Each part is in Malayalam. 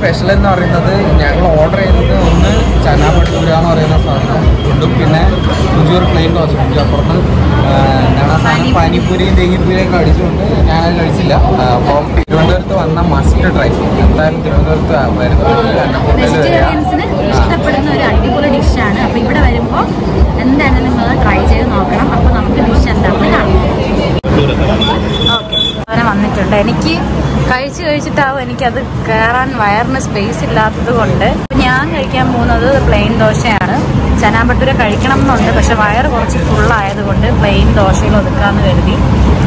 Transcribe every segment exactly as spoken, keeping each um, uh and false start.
സ്പെഷ്യൽ എന്ന് പറയുന്നത് ഞങ്ങൾ ഓർഡർ ചെയ്തത് ഒന്ന് ചന ഭട്ടൂര എന്ന് പറയുന്ന സാധനം കൊണ്ടും പിന്നെ കുഞ്ചൂർ പ്ലെയിൻ ദോശ കുഞ്ചു അപ്പുറത്ത് ഞങ്ങളുടെ സാധനം പാനിപ്പൂരിയും ദഹിപ്പൂരിയൊക്കെ അടിച്ചുകൊണ്ട് ഞാനത് കഴിച്ചില്ല. അപ്പം തിരുവനന്തപുരത്ത് വന്ന മസ്റ്റ് ട്രൈ എന്തായാലും തിരുവനന്തപുരത്ത് വരുന്നത് വെജിറ്റേറിയൻസിന് ഇഷ്ടപ്പെടുന്ന ഒരു അടിപൊളി ഡിഷാണ്. അപ്പോൾ ഇവിടെ വരുമ്പോൾ എന്തായാലും നിങ്ങൾ ട്രൈ ചെയ്ത് നോക്കണം. അപ്പോൾ നമുക്ക് ഡിഷ് എന്താണെന്ന് കാണാം. ഓക്കെ, അങ്ങനെ വന്നിട്ടുണ്ട്. എനിക്ക് കഴിച്ച് കഴിച്ചിട്ടാവും എനിക്കത് കയറാൻ വയറിന് സ്പേസ് ഇല്ലാത്തത് കൊണ്ട് ഞാൻ കഴിക്കാൻ പോകുന്നത് പ്ലെയിൻ ദോശയാണ്. ചന ഭട്ടൂര കഴിക്കണം എന്നുണ്ട്, പക്ഷെ വയറ് കുറച്ച് ഫുള്ളായതുകൊണ്ട് പ്ലെയിൻ ദോശയിൽ ഒതുക്കാമെന്ന് കരുതി.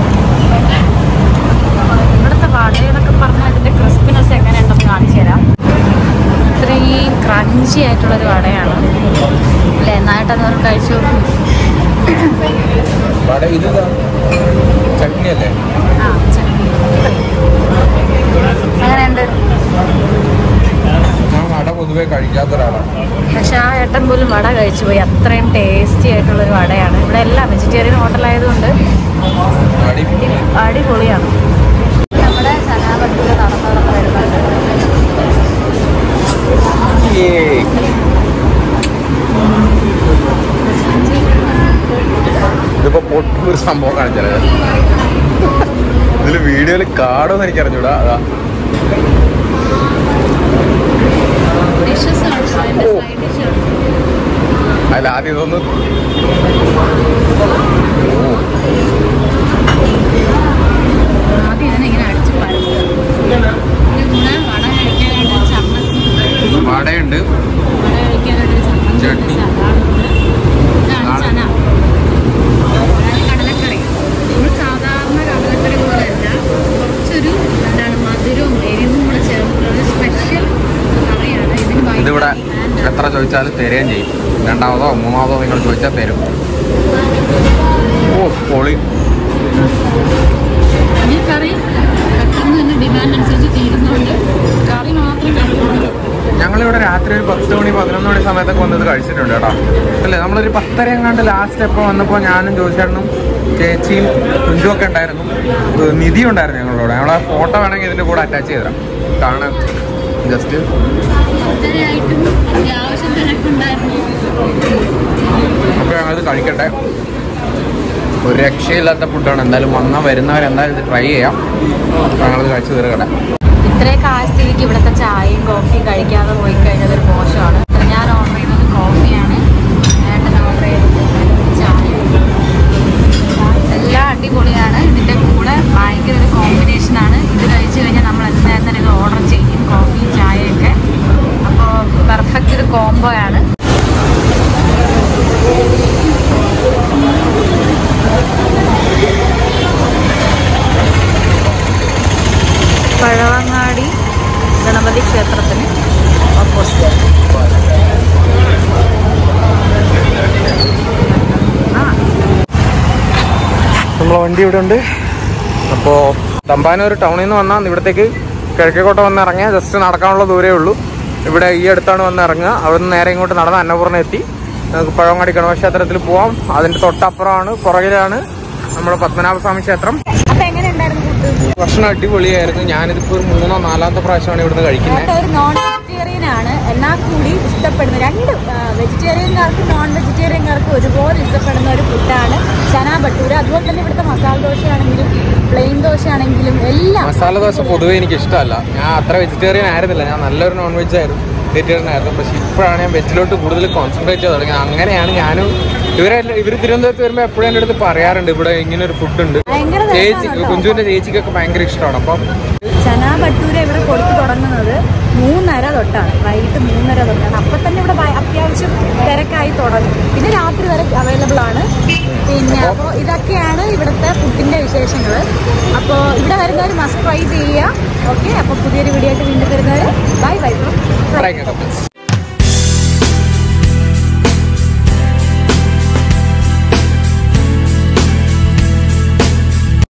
ഇവിടുത്തെ വടയെന്നൊക്കെ പറഞ്ഞാൽ ഇതിൻ്റെ ക്രിസ്പിനെസ് എങ്ങനെയുണ്ടെന്ന് കാണിച്ചു തരാം. ഇത്രയും ക്രഞ്ചി ആയിട്ടുള്ളൊരു വടയാണ് അല്ലേ. എന്നായിട്ടതൊരു കഴിച്ചു നോക്കും. ചട്നി അല്ലേ? ആ ചട്നി അങ്ങനെയുണ്ട്. വട പൊതുവെ കഴിക്കാത്ത ഒരാളാണ്, പക്ഷെ ആ ഏട്ടൻ പോലും വട കഴിച്ചു പോയി. അത്രയും ടേസ്റ്റി ആയിട്ടുള്ളൊരു വടയാണ്. ഇവിടെ എല്ലാം വെജിറ്റേറിയൻ ഹോട്ടലായതുകൊണ്ട് അടിപൊളിയാണ്. നമ്മുടെ ചന ഭട്ടൂര നടന്നു നടന്ന് വരുന്നുണ്ട്. ഇതിപ്പോ പൊട്ടൊരു സംഭവം കാണിച്ചത് ഇതില് വീഡിയോയില് കാടോന്ന് എനിക്ക് അറിഞ്ഞൂടാ. അതാ അല്ല ആദ്യം ഇതൊന്ന് വടയുണ്ട്, ചട്നി, കടലക്കറി. നമ്മൾ സാധാരണ കടലക്കറി പോലെയല്ല, കുറച്ചൊരു എന്താണ് മധുരവും എരിവും കൂടെ ചേർന്നിട്ടുള്ള സ്പെഷ്യൽ കറിയാണ്. ഇതിവിടെ എത്ര ചോദിച്ചാലും തരുകയും ചെയ്യും. രണ്ടാമതോ മൂന്നാമതോ നിങ്ങൾ ചോദിച്ചാൽ തരും. ഓ പൊളി. ഈ കറി പെട്ടെന്ന് തന്നെ ഡിമാൻഡ് അനുസരിച്ച് തീരുന്നതുകൊണ്ട് കറി മാത്രം കഴിക്കുന്നുള്ളൂ. ഞങ്ങളിവിടെ രാത്രി ഒരു പത്ത് മണി പതിനൊന്ന് മണി സമയത്തൊക്കെ വന്നത് കഴിച്ചിട്ടുണ്ട് കേട്ടോ. അല്ലേ, നമ്മളൊരു പത്തര എങ്ങാണ്ട് ലാസ്റ്റ് എപ്പോൾ വന്നപ്പോൾ ഞാനും ജോസിയേട്ടനും ചേച്ചിയും കുഞ്ചുമൊക്കെ ഉണ്ടായിരുന്നു, നിധി ഉണ്ടായിരുന്നു ഞങ്ങളോട്. ഞങ്ങളെ ഫോട്ടോ വേണമെങ്കിൽ ഇതിൻ്റെ കൂടെ അറ്റാച്ച് ചെയ്തരാം, കാണാൻ ജസ്റ്റ്. അപ്പോൾ ഞങ്ങളിത് കഴിക്കട്ടെ. ഒരു രക്ഷയില്ലാത്ത ഫുഡാണ്. എന്തായാലും വന്നാൽ വരുന്നവരെന്തായാലും ഇത് ട്രൈ ചെയ്യാം. ഞങ്ങളിത് കഴിച്ച് തീർക്കട്ടെ. ഇത്രയൊക്കെ ആ സ്ഥിതിക്ക് ഇവിടുത്തെ ചായയും കോഫിയും കഴിക്കാതെ പോയി കഴിഞ്ഞാൽ ഒരു മോശമാണ്. ഞാൻ ഓർഡർ ചെയ്തത് കോഫിയാണ്, ഏട്ടൻ ഓർഡർ ചെയ്തത് ചായ. എല്ലാം അടിപൊളിയാണ്. ഇതിൻ്റെ കൂടെ ഭയങ്കര ഒരു കോമ്പിനേഷനാണ്. ഇത് കഴിച്ച് കഴിഞ്ഞാൽ നമ്മൾ എന്തായാലും തന്നെ ഇത് ഓർഡർ ചെയ്യും, കോഫിയും ചായയൊക്കെ. അപ്പോൾ പെർഫെക്റ്റ് ഒരു കോംബോയാണ്. പഴവങ്ങാടി ഗണപതി ക്ഷേത്രത്തിന് ഓപ്പോസിറ്റ്. നമ്മളെ വണ്ടി ഇവിടെ ഉണ്ട്. അപ്പോൾ തമ്പാനൂർ ടൗണിൽ നിന്ന് വന്നാൽ ഇവിടത്തേക്ക് കിഴക്കേക്കോട്ട വന്ന് ഇറങ്ങിയാൽ ജസ്റ്റ് നടക്കാനുള്ള ദൂരമേ ഉള്ളൂ. ഇവിടെ ഈ അടുത്താണ് വന്ന് ഇറങ്ങുക. അവിടെ നിന്ന് നേരെ ഇങ്ങോട്ട് നടന്ന് അന്നപൂർണ്ണ എത്തി നമുക്ക് പഴവങ്ങാടി ഗണപതിക്ഷേത്രത്തിൽ പോവാം. അതിൻ്റെ തൊട്ടപ്പുറമാണ്, പുറകിലാണ് നമ്മുടെ പത്മനാഭസ്വാമി ക്ഷേത്രം. ഭക്ഷണം അടിപൊളിയായിരുന്നു. ഞാനിതിപ്പോൾ ഒരു മൂന്നോ നാലാമത്തെ പ്രാവശ്യമാണ് ഇവിടുന്ന് കഴിക്കുന്നത്. ഒരു നോൺ വെജിറ്റേറിയൻ ആണ്, എന്നാൽ കൂടി ഇഷ്ടപ്പെടുന്ന രണ്ട് വെജിറ്റേറിയൻകാർക്കും നോൺ വെജിറ്റേറിയൻകാർക്കും ഒരുപോലെ ഇഷ്ടപ്പെടുന്ന ഒരു ഫുഡാണ് ചന ഭട്ടൂര. അതുപോലെ തന്നെ ഇവിടുത്തെ മസാല ദോശയാണെങ്കിലും പ്ലെയിൻ ദോശയാണെങ്കിലും എല്ലാം. മസാല ദോശ പൊതുവെ എനിക്ക് ഇഷ്ടമല്ല. ഞാൻ അത്ര വെജിറ്റേറിയൻ ആയിരുന്നില്ല, ഞാൻ നല്ലൊരു നോൺ വെജ് ആയിരുന്നു, വെജിറ്റേറിയൻ ആയിരുന്നു. പക്ഷെ ഇപ്പോഴാണ് ഞാൻ വെജിലോട്ട് കൂടുതൽ കോൺസെൻട്രേറ്റ് ചെയ്ത് തുടങ്ങിയത്. അങ്ങനെയാണ് ഞാനും ഇവരെ ഇവർ തിരുവനന്തപുരത്ത് വരുമ്പോൾ എപ്പോഴും എൻ്റെ അടുത്ത് പറയാറുണ്ട് ഇവിടെ ഇങ്ങനെ ഒരു ഫുഡ് ഉണ്ട്. ചേച്ചി കുഞ്ചുവിൻ്റെ ചേച്ചിക്കൊക്കെ ഭയങ്കര ഇഷ്ടമാണ്. അപ്പം ചന ഭട്ടൂര ഇവിടെ കൊടുത്തു തുടങ്ങുന്നത് മൂന്നര തൊട്ടാണ്, വൈകിട്ട് മൂന്നര തൊട്ടാണ്. അപ്പം തന്നെ ഇവിടെ അത്യാവശ്യം തിരക്കായി തുടങ്ങും. പിന്നെ രാത്രി വരെ അവൈലബിൾ ആണ്. പിന്നെ അപ്പോൾ ഇതൊക്കെയാണ് ഇവിടുത്തെ ഫുഡിൻ്റെ വിശേഷങ്ങൾ. അപ്പോൾ ഇവിടെ വരുന്നവർ മസ്റ്റ് ട്രൈ ചെയ്യുക. ഓക്കെ, അപ്പോൾ പുതിയൊരു വീഡിയോ ആയിട്ട് വീണ്ടും വരുന്നവർ ബൈ ബൈ.